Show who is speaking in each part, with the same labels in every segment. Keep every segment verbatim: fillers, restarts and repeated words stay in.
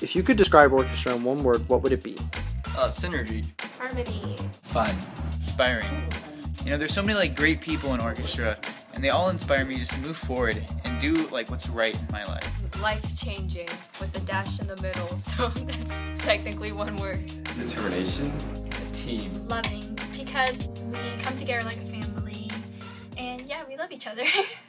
Speaker 1: If you could describe Orchestra in one word, what would it be?
Speaker 2: Uh, synergy.
Speaker 3: Harmony.
Speaker 4: Fun.
Speaker 5: Inspiring. You know, there's so many like great people in Orchestra, and they all inspire me just to move forward and do like what's right in my life.
Speaker 3: Life-changing, with the dash in the middle, so that's technically one word.
Speaker 6: Determination.
Speaker 2: A team.
Speaker 7: Loving, because we come together like a family, and yeah, we love each other.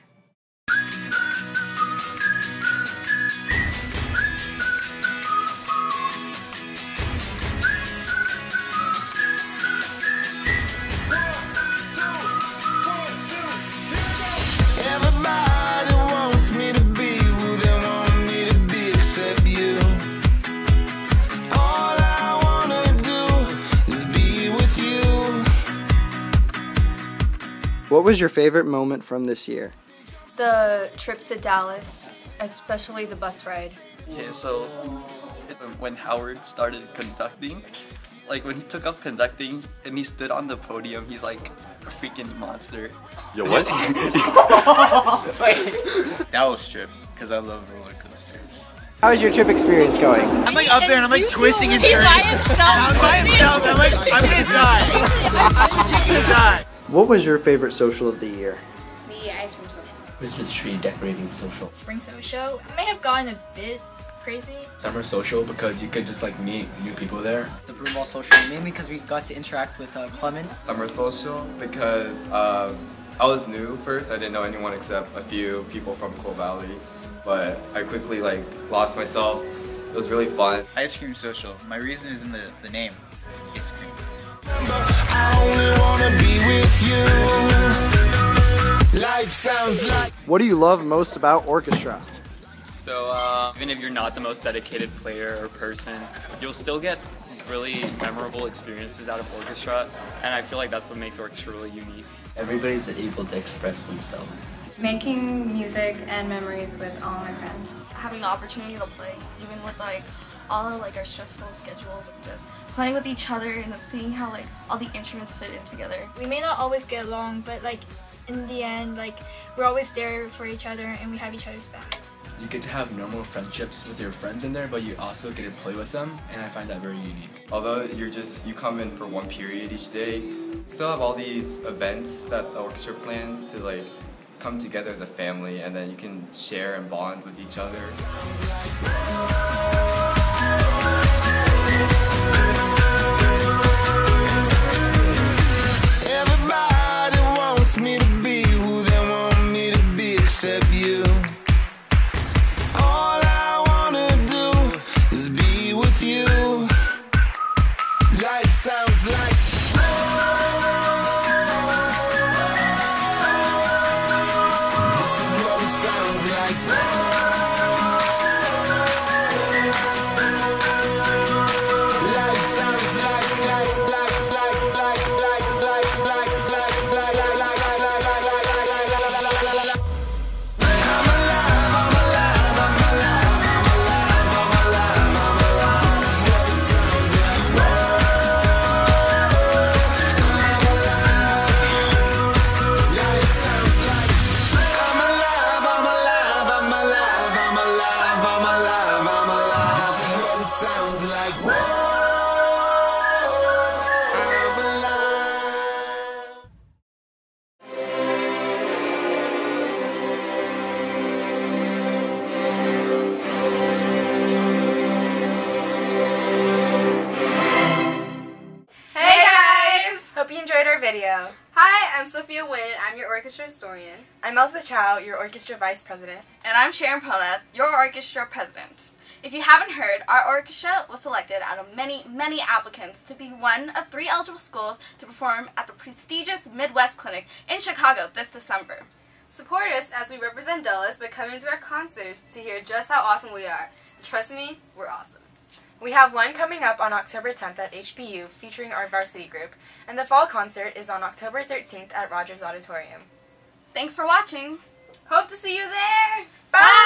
Speaker 1: What was your favorite moment from this year?
Speaker 3: The trip to Dallas, especially the bus ride.
Speaker 2: Okay, so when Howard started conducting, like when he took up conducting and he stood on the podium, he's like a freaking monster.
Speaker 6: Yo, what?
Speaker 5: Dallas trip, because I love roller coasters.
Speaker 1: How is your trip experience going?
Speaker 5: I'm like up there and I'm like twisting and
Speaker 3: He's
Speaker 5: turning.
Speaker 3: by himself.
Speaker 5: I'm by himself and I'm like, I'm gonna die. I'm just gonna die.
Speaker 1: What was your favorite social of the year?
Speaker 8: The ice cream social.
Speaker 4: Christmas tree decorating social.
Speaker 7: Spring social, it may have gone a bit crazy.
Speaker 4: Summer social because you could just like meet new people there.
Speaker 9: The broomball social, mainly because we got to interact with uh, Clement.
Speaker 6: Summer social because um, I was new first. I didn't know anyone except a few people from Coal Valley, but I quickly like lost myself. It was really fun.
Speaker 5: Ice cream social. My reason is in the, the name. Ice cream.
Speaker 10: I only wanna be with you. Life sounds like.
Speaker 1: What do you love most about Orchestra?
Speaker 2: So uh, even if you're not the most dedicated player or person, you'll still get really memorable experiences out of Orchestra, and I feel like that's what makes Orchestra really unique.
Speaker 4: Everybody's able to express themselves.
Speaker 8: Making music and memories with all my friends.
Speaker 3: Having the opportunity to play, even with like all of like our stressful schedules, and just playing with each other and seeing how like all the instruments fit in together.
Speaker 7: We may not always get along, but like in the end, like we're always there for each other and we have each other's backs.
Speaker 4: You get to have normal friendships with your friends in there, but you also get to play with them, and I find that very unique.
Speaker 6: Although you're just, you come in for one period each day, you still have all these events that the orchestra plans to like come together as a family, and then you can share and bond with each other.
Speaker 10: Everybody wants me to be who they want me to be except you. All I wanna do is be with you. Life sounds like. This is what it sounds like. Life sounds like, like, like, like, like, like, like, like, like, like, like, like, like, like, like, like, like, like. I'm alive, I'm alive, I'm alive, I'm alive, I'm alive, I'm alive. This is what it sounds like. I'm alive. Life sounds like. I'm alive, I'm alive, I'm alive, I'm alive, I'm alive, I'm alive. This is what it sounds like. I'm alive.
Speaker 3: Hey guys!
Speaker 8: Hope you enjoyed our video.
Speaker 3: Hi, I'm Sophia Wynn and I'm your orchestra historian.
Speaker 8: I'm Elsa Chow, your orchestra vice president.
Speaker 3: And I'm Sharon Paulette, your orchestra president. If you haven't heard, our orchestra was selected out of many, many applicants to be one of three eligible schools to perform at the prestigious Midwest Clinic in Chicago this December. Support us as we represent Dulles by coming to our concerts to hear just how awesome we are. Trust me, we're awesome.
Speaker 8: We have one coming up on October tenth at H B U featuring our varsity group, and the fall concert is on October thirteenth at Rogers Auditorium.
Speaker 3: Thanks for watching. Hope to see you there.
Speaker 8: Bye!